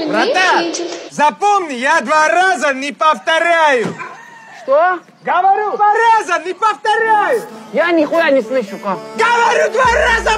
Братан, запомни, я 2 раза не повторяю. Что? Говорю, 2 раза не повторяю. Я нихуя не слышу, как. Говорю, 2 раза